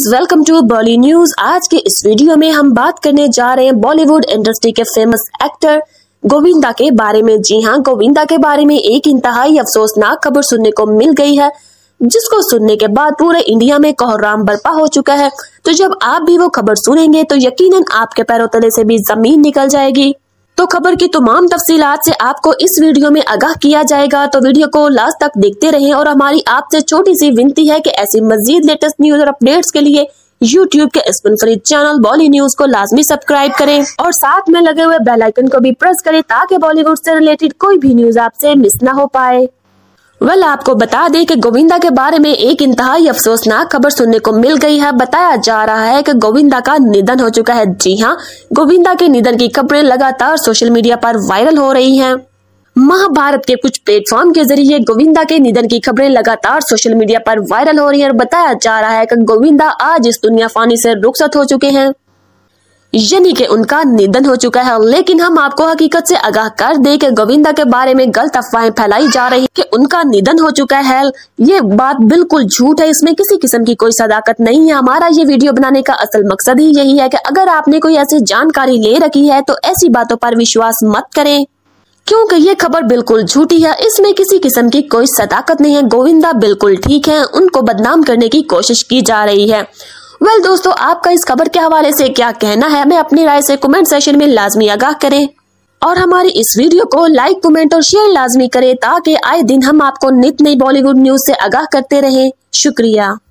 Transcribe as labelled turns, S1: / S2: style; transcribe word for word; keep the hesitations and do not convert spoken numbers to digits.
S1: Guys, welcome to Bolly news. आज के इस वीडियो में हम बात करने जा रहे हैं बॉलीवुड इंडस्ट्री के फेमस एक्टर गोविंदा के बारे में। जी हां, गोविंदा के बारे में एक इंतहाई अफसोसनाक खबर सुनने को मिल गई है, जिसको सुनने के बाद पूरे इंडिया में कोहराम बरपा हो चुका है। तो जब आप भी वो खबर सुनेंगे तो यकीनन आपके पैरों तले से भी जमीन निकल जाएगी। तो खबर की तमाम तफसीलात से आपको इस वीडियो में आगाह किया जाएगा, तो वीडियो को लास्ट तक देखते रहें। और हमारी आपसे छोटी सी विनती है कि ऐसी मजीद लेटेस्ट न्यूज और अपडेट्स के लिए यूट्यूब के इस मुनफरिद चैनल बॉली न्यूज को लाजमी सब्सक्राइब करें और साथ में लगे हुए बेल आइकन को भी प्रेस करें, ताकि बॉलीवुड से रिलेटेड कोई भी न्यूज आपसे मिस ना हो पाए। वेल आपको बता दें कि गोविंदा के बारे में एक इंतहाई अफसोसनाक खबर सुनने को मिल गई है। बताया जा रहा है कि गोविंदा का निधन हो चुका है। जी हां, गोविंदा के निधन की खबरें लगातार सोशल मीडिया पर वायरल हो रही हैं। महाभारत के कुछ प्लेटफॉर्म के जरिए गोविंदा के निधन की खबरें लगातार सोशल मीडिया पर वायरल हो रही है और बताया जा रहा है कि गोविंदा आज इस दुनिया फानी से रुखसत हो चुके हैं, यानी कि उनका निधन हो चुका है। लेकिन हम आपको हकीकत से आगाह कर दें कि गोविंदा के बारे में गलत अफवाहें फैलाई जा रही है कि उनका निधन हो चुका है। ये बात बिल्कुल झूठ है, इसमें किसी किस्म की कोई सदाकत नहीं है। हमारा ये वीडियो बनाने का असल मकसद ही यही है कि अगर आपने कोई ऐसी जानकारी ले रखी है तो ऐसी बातों पर विश्वास मत करें, क्योंकि ये खबर बिल्कुल झूठी है। इसमें किसी किस्म की कोई सदाकत नहीं है। गोविंदा बिल्कुल ठीक है, उनको बदनाम करने की कोशिश की जा रही है। वेल well, दोस्तों, आपका इस खबर के हवाले से क्या कहना है, हमें अपनी राय से कमेंट सेक्शन में लाजमी आगाह करें और हमारी इस वीडियो को लाइक, कमेंट और शेयर लाजमी करें, ताकि आए दिन हम आपको नित नई बॉलीवुड न्यूज से आगाह करते रहें। शुक्रिया।